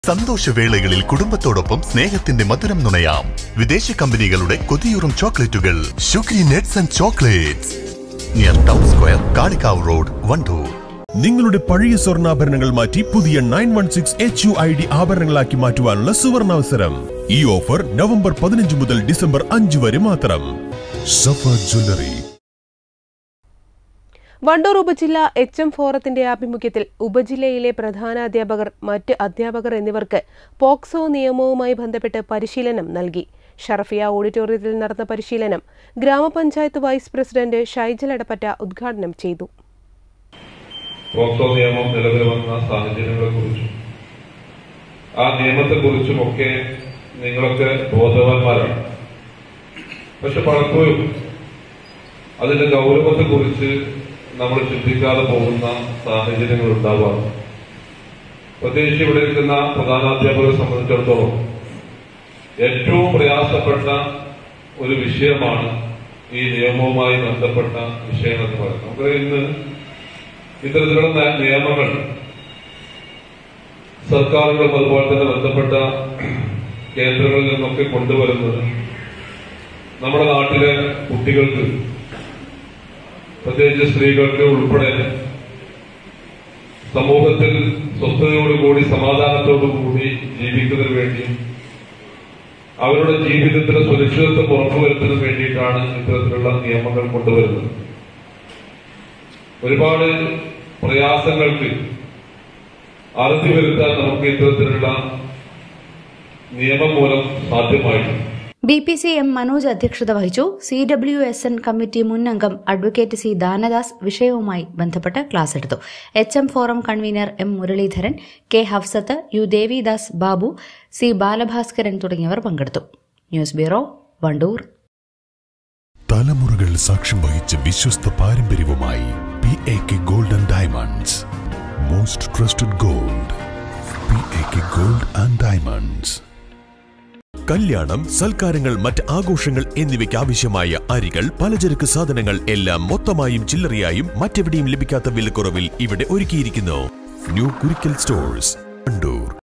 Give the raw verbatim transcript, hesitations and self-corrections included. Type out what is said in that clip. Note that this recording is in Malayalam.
സന്തോഷവേളകളിൽ കുടുംബത്തോടൊപ്പം സ്നേഹത്തിന്റെ മധുരം നുണയാം. വിദേശ കമ്പനികളുടെ കൊതിയൂറും ചോക്ലേറ്റുകൾ Shukri nuts and chocolates near town square, Kalikavu road, Wandoor. നിങ്ങളുടെ പഴയ സ്വർണ്ണാഭരണങ്ങൾ മാറ്റി പുതിയ nine one six H U I D ആഭരണങ്ങളാക്കി മാറ്റുവാനുള്ള സുവർണാവസരം. ഈ ഓഫർ നവംബർ പതിനഞ്ച് മുതൽ ഡിസംബർ അഞ്ച് വരെ മാത്രം. സഫ ജ്വല്ലറി. വണ്ടൂർ ഉപജില്ല എച്ച് എം ഫോറത്തിന്റെ ആഭിമുഖ്യത്തിൽ ഉപജില്ലയിലെ പ്രധാനാധ്യാപകർ, മറ്റ് അധ്യാപകർ എന്നിവർക്ക് പോക്സോ നിയമവുമായി ബന്ധപ്പെട്ട് പരിശീലനം നൽകി. ഷറഫിയ ഓഡിറ്റോറിയത്തിൽ നടന്ന പരിശീലനം ഗ്രാമപഞ്ചായത്ത് വൈസ് പ്രസിഡന്റ് ഷൈജൽ എടപ്പറ്റ ഉദ്ഘാടനം ചെയ്തു. പോക്സോ നിയമം നിലവിൽ വന്ന സാഹചര്യങ്ങളെക്കുറിച്ചും ആ നിയമത്തെക്കുറിച്ചുമൊക്കെ നിങ്ങളൊക്കെ ബോധവാന്മാരാണ്. പക്ഷെ പലപ്പോഴും അതിന്റെ ഗൗരവത്തെക്കുറിച്ച് നമ്മൾ ചിന്തിക്കാതെ പോകുന്ന സാഹചര്യങ്ങൾ ഉണ്ടാവാം. പ്രത്യേകിച്ച് ഇവിടെ ഇരിക്കുന്ന പ്രധാനാധ്യാപകരെ സംബന്ധിച്ചിടത്തോളം ഏറ്റവും പ്രയാസപ്പെട്ട ഒരു വിഷയമാണ് ഈ നിയമവുമായി ബന്ധപ്പെട്ട വിഷയങ്ങളെന്ന് പറയുന്നത്. നമുക്ക് ഇന്ന് ഇത്തരത്തിലുള്ള നിയമങ്ങൾ സർക്കാരുകളും അതുപോലെ തന്നെ ബന്ധപ്പെട്ട കേന്ദ്രങ്ങളിൽ നിന്നൊക്കെ കൊണ്ടുവരുന്നത് നമ്മുടെ നാട്ടിലെ കുട്ടികൾക്ക്, പ്രത്യേകിച്ച് സ്ത്രീകൾക്ക് ഉൾപ്പെടെ സമൂഹത്തിൽ സ്വസ്ഥതയോടുകൂടി സമാധാനത്തോടുകൂടി ജീവിക്കുന്നതിന് വേണ്ടിയും അവരുടെ ജീവിതത്തിലെ സുരക്ഷിതത്വം ഉറപ്പുവരുത്തുന്നതിന് വേണ്ടിയിട്ടാണ് ഇത്തരത്തിലുള്ള നിയമങ്ങൾ കൊണ്ടുവരുന്നത്. ഒരുപാട് പ്രയാസങ്ങൾക്ക് അറുതി വരുത്താൻ നമുക്ക് ഇത്തരത്തിലുള്ള നിയമം മൂലം സാധ്യമായിട്ടുണ്ട്. B P C M Manoj അധ്യക്ഷത വഹിച്ചു. C W S N committee മുൻ അംഗം അഡ്വക്കേറ്റ് സി ദാനദാസ് വിഷയവുമായി ബന്ധപ്പെട്ട് ക്ലാസ് എടുത്തു. H M forum convener M Muraleedharan, K Hafsath, U Devidas Babu, C Balabhaskaran തുടങ്ങിയവർ പങ്കെടുത്തു. News bureau, Wandoor. തലമുറകൾ സാക്ഷ്യം വഹിച്ച വിശ്വസ്ത പാരമ്പര്യവുമായി P A K gold and diamonds. Most trusted gold. P A K gold and diamonds. കല്യാണം, സൽക്കാരങ്ങൾ, മറ്റ് ആഘോഷങ്ങൾ എന്നിവയ്ക്ക് ആവശ്യമായ അരികൾ, പലചരക്ക് സാധനങ്ങൾ എല്ലാം മൊത്തമായും ചില്ലറയായും മറ്റെവിടെയും ലഭിക്കാത്ത വിലക്കുറവിൽ ഇവിടെ ഒരുക്കിയിരിക്കുന്നു. New Kurikkal stores, Wandoor.